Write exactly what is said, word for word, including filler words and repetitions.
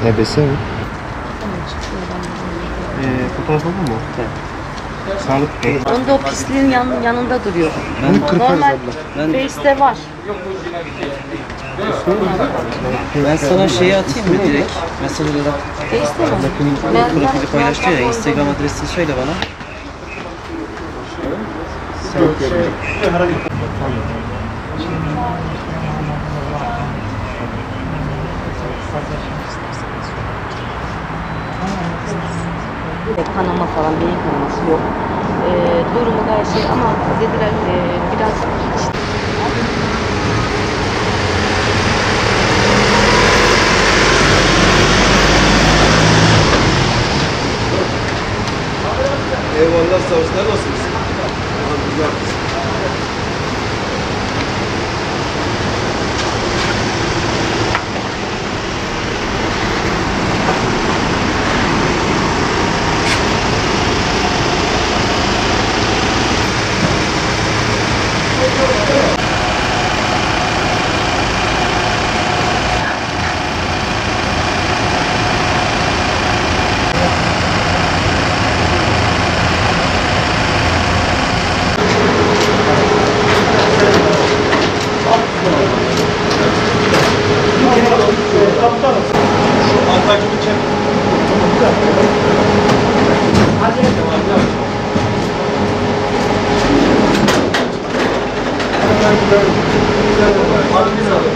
E B S mi? Ee, fotoğraf oldu mu? Evet. Sağlık Bey. Onda o pisliğin yan, yanında duruyor. Bunu kırparız Normal abla. Ben, Face'te var. ben sana şeyi atayım mı direkt? Mesaj olarak Face'te mi? profili paylaştı ya. Instagram adresini söyle bana. Kanama falan, beyin kanaması yok. Ee, durumu gayet şey ama dediler e, biraz işte, Eyvallah savcılar nasılsınız? Hadi biz alalım.